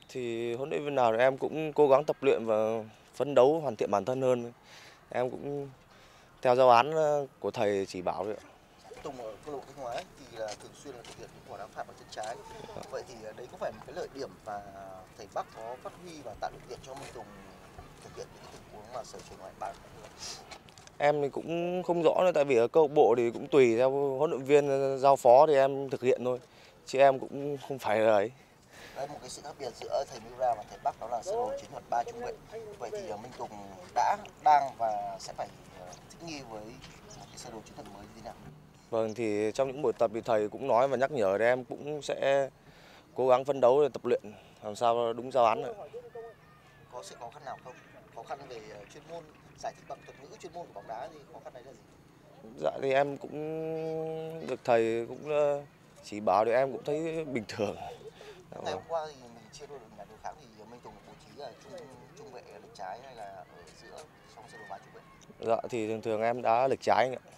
Thì huấn luyện viên nào thì em cũng cố gắng tập luyện và phấn đấu hoàn thiện bản thân hơn. Em cũng theo giáo án của thầy chỉ bảo đấy ạ. Tùng ở câu lạc bộ Thanh Hóa thì là thường xuyên là thực hiện những quả đá phạt bằng chân trái. Vậy thì đấy có phải một cái lợi điểm và thầy Bắc có phát huy và tạo điều kiện cho Minh Tùng thực hiện những cái tình huống mà sở trường ngoại bạn không? Em thì cũng không rõ nữa, tại vì ở câu lạc bộ thì cũng tùy theo huấn luyện viên giao phó thì em thực hiện thôi, chứ em cũng không phải là ấy. Đây một cái sự khác biệt giữa thầy Miura và thầy Bắc đó là sơ đồ chiến thuật 3 trung vệ. Vậy thì Minh Tùng đã, đang và sẽ phải thích nghi với một cái sơ đồ chiến thuật mới như thế nào? Vâng, thì trong những buổi tập thì thầy cũng nói và nhắc nhở thì em cũng sẽ cố gắng phấn đấu để tập luyện làm sao đúng giáo án. Có sự khó khăn nào không? Khó khăn về chuyên môn, giải thích bằng thuật ngữ chuyên môn của bóng đá thì khó khăn đấy là gì? Dạ thì em cũng được thầy cũng chỉ bảo thì em cũng thấy bình thường. Dạ, Ngày vâng. hôm qua thì mình chia đôi được nhà đối kháng thì Minh Tùng bố trí là trung vệ lệch trái hay là ở giữa trong sơ đồ 3 trung vệ? Dạ thì thường thường em đã lệch trái anh ạ.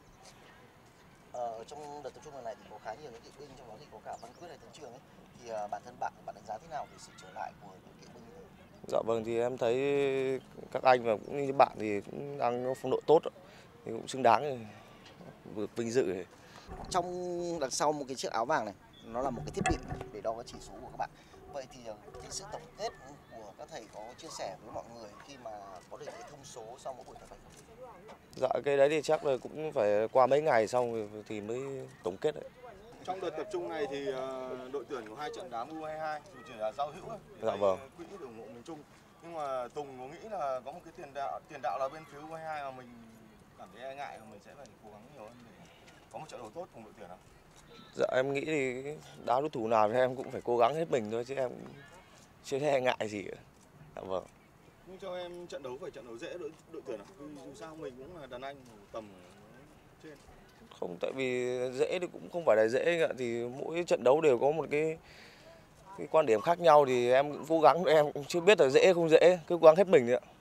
Trong đợt tập trung lần này thì có khá nhiều những kỵ binh, trong đó thì có cả Văn Quyết hay Tấn Trường ấy. Thì bản thân bạn đánh giá thế nào về sự trở lại của những kỵ binh này? Dạ vâng, thì em thấy các anh và cũng như bạn thì cũng đang có phong độ tốt, thì cũng xứng đáng được vinh dự. Trong đằng sau một cái chiếc áo vàng này, nó là một cái thiết bị để đo cái chỉ số của các bạn. Vậy thì cái sự tổng kết của các thầy có chia sẻ với mọi người khi mà có được cái thông số sau mỗi buổi tập hay không? Dạ cái đấy thì chắc là cũng phải qua mấy ngày xong thì mới tổng kết đấy. Trong đợt tập trung này thì đội tuyển của hai trận đá U22 dù chỉ là giao hữu để Dạ vâng. quỹ để ủng hộ miền Trung, nhưng mà Tùng có nghĩ là có một cái tiền đạo là bên phía U22 mà mình cảm thấy e ngại và mình sẽ phải cố gắng nhiều hơn để có một trận đấu tốt cùng đội tuyển nào? Dạ em nghĩ thì đá đối thủ nào thì em cũng phải cố gắng hết mình thôi, chứ em cũng chưa thấy e ngại gì cả. Dạ vâng. Nhưng cho em trận đấu phải trận đấu dễ đội tuyển nào? Dù sao mình cũng là đàn anh tầm trên. Không, tại vì dễ thì cũng không phải là dễ ạ, thì mỗi trận đấu đều có một cái quan điểm khác nhau, thì em cũng cố gắng, em cũng chưa biết là dễ không dễ, cứ cố gắng hết mình thôi ạ.